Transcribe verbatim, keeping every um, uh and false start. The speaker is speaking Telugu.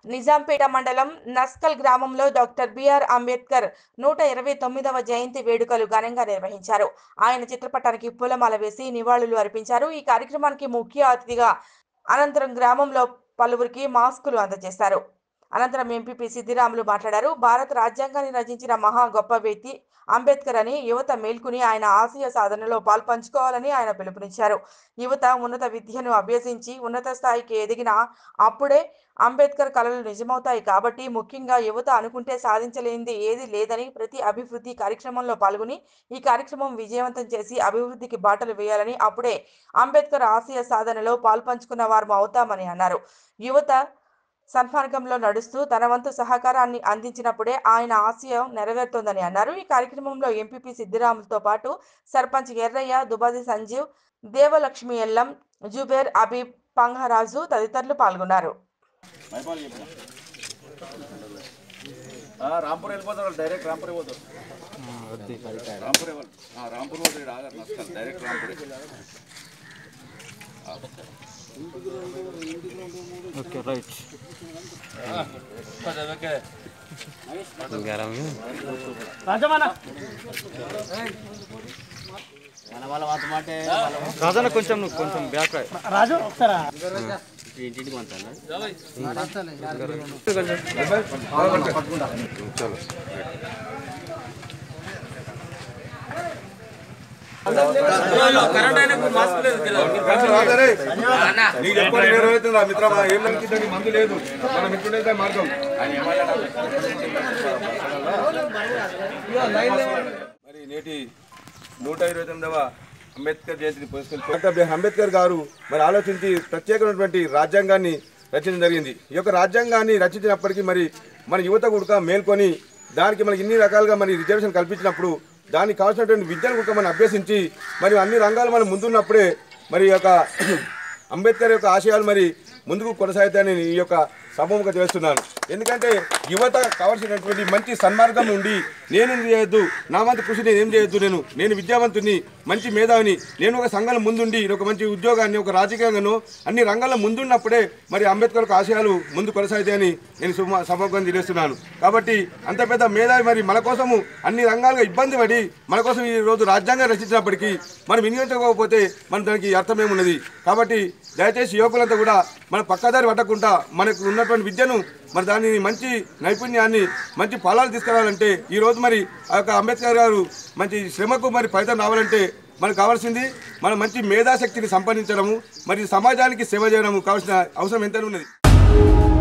నిజాంపేట మండలం నస్కల్ గ్రామంలో డాక్టర్ బిఆర్ అంబేద్కర్ నూట ఇరవై తొమ్మిదవ జయంతి వేడుకలు ఘనంగా నిర్వహించారు. ఆయన చిత్రపటానికి పూలమాల వేసి నివాళులు అర్పించారు. ఈ కార్యక్రమానికి ముఖ్య అతిథిగా అనంతరం గ్రామంలో పలువురికి మాస్కులు అందజేశారు. అనంతరం ఎంపీపీ సిద్దిరాములు మాట్లాడారు. భారత రాజ్యాంగాన్ని రచించిన మహా గొప్ప వ్యక్తి అంబేద్కర్ అని యువత మేల్కొని ఆయన ఆశయ సాధనలో పాల్పంచుకోవాలని ఆయన పిలుపునిచ్చారు. యువత ఉన్నత విద్యను అభ్యసించి ఉన్నత స్థాయికి ఎదిగిన అప్పుడే అంబేద్కర్ కలలు నిజమవుతాయి. కాబట్టి ముఖ్యంగా యువత అనుకుంటే సాధించలేనిది ఏది లేదని ప్రతి అభివృద్ధి కార్యక్రమంలో పాల్గొని ఈ కార్యక్రమం విజయవంతం చేసి అభివృద్ధికి బాటలు వేయాలని, అప్పుడే అంబేద్కర్ ఆశయ సాధనలో పాల్పంచుకున్న వారు అవుతామని అన్నారు. యువత సన్మార్గంలో నడుస్తూ తన వంతు సహకారాన్ని అందించినప్పుడే ఆయన ఆశయం నెరవేరుతోందని అన్నారు. ఈ కార్యక్రమంలో ఎంపీపీ సిద్దిరాములతో పాటు సర్పంచ్ ఎర్రయ్య, దుబాది సంజీవ్, దేవలక్ష్మి ఎల్లం, జుబేర్, అబీబ్, పంగరాజు తదితరులు పాల్గొన్నారు. రాంపూర్ వెళ్ళిపోతారు, డైరెక్ట్ రాంపూర్ పోతారు. రాంపూర్ రాంపూర్ పోతారు, direct Rampur. Okay right. Rajanna కొంచెం కొంచెం బ్యాక్ రాజు ఒకసారి ఇంటికి పంచాలి. మందు లేదు, మన మిత్రుడైతే మార్గం. మరి నేటి నూట ఇరవై తొమ్మిదవ అంబేద్కర్ జయంతిని పురస్కరించుకొని డాక్టర్ బిఆర్ అంబేద్కర్ గారు మరి ఆలోచించి ప్రత్యేకమైనటువంటి రాజ్యాంగాన్ని రచించడం జరిగింది. ఈ యొక్క రాజ్యాంగాన్ని రచించినప్పటికీ మరి మన యువత కూడా మేల్కొని దానికి మనకి ఇన్ని రకాలుగా మరి రిజర్వేషన్ కల్పించినప్పుడు దానికి కావాల్సినటువంటి విద్యను కూడా మనం అభ్యసించి మరి అన్ని రంగాలు మనం ముందున్నప్పుడే మరి ఈ యొక్క అంబేద్కర్ యొక్క ఆశయాలు మరి ముందుకు కొనసాగుతాయని ఈ యొక్క సభముగా చేస్తున్నాను. ఎందుకంటే యువత కావాల్సినటువంటి మంచి సన్మార్గం ఉండి నేను చేయొద్దు, నా వంతు కృషి నేను ఏం చేయొద్దు, నేను నేను విద్యావంతుని, మంచి మేధావిని, నేను ఒక సంఘంలో ముందుండి ఒక మంచి ఉద్యోగాన్ని, ఒక రాజకీయంగాను అన్ని రంగాల్లో ముందున్నప్పుడే మరి అంబేద్కర్ ఆశయాలు ముందు కొనసాగుతాయని నేను సభగా తెలియజేస్తున్నాను. కాబట్టి అంత పెద్ద మేధావి మరి మన కోసము అన్ని రంగాలుగా ఇబ్బంది పడి మన కోసం ఈ రోజు రాజ్యాంగం రచించినప్పటికీ మనం వినియోగించకపోతే మన దానికి అర్థమేమున్నది. కాబట్టి దయచేసి యువకులంతా కూడా మన పక్కదారి పట్టకుండా మనకు ఉన్నటువంటి విద్యను మరి దాని మంచి నైపుణ్యాన్ని మంచి ఫలాలు తీసుకురావాలంటే ఈరోజు మరి ఆ యొక్క అంబేద్కర్ గారు మంచి శ్రమకు మరి ఫలితం రావాలంటే మనకు కావాల్సింది మన మంచి మేధాశక్తిని సంపాదించడము, మరి సమాజానికి సేవ చేయడము కావాల్సిన అవసరం ఎంతైనా ఉన్నది.